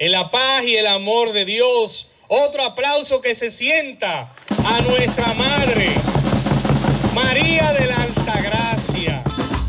en la paz y el amor de Dios. Otro aplauso que se sienta a nuestra Madre, María de la Altagracia.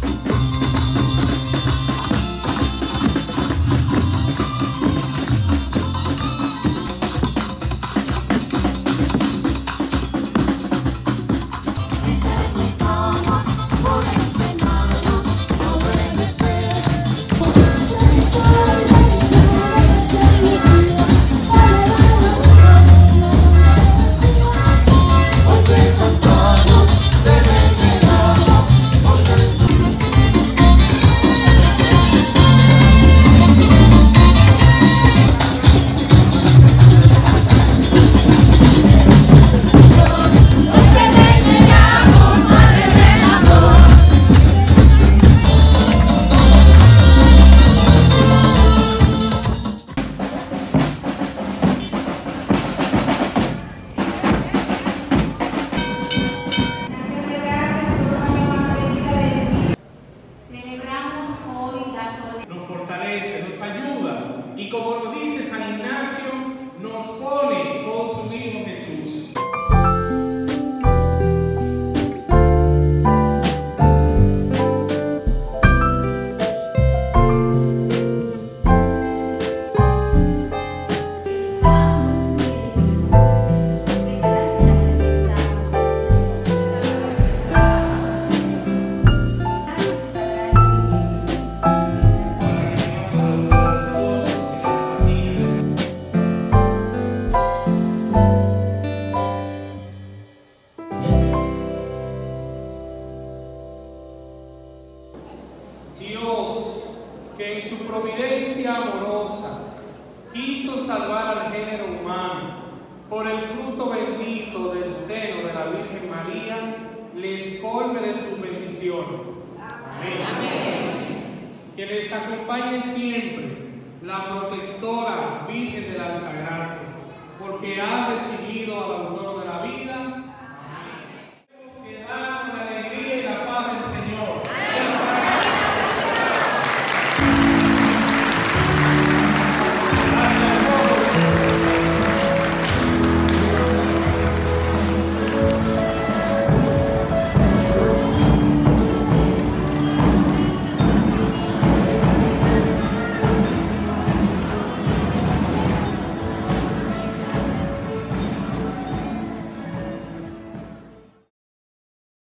Nos fortalece, nos ayuda y como lo dice San Ignacio, nos pone con su Hijo Jesús. Dios, que en su providencia amorosa quiso salvar al género humano por el fruto bendito del seno de la Virgen María, les colme de sus bendiciones. Amén. Amén. Que les acompañe siempre la protectora Virgen de la Altagracia, porque ama